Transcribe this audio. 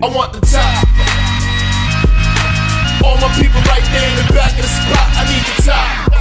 I want the top. All my people right there in the back of the spot, I need the top.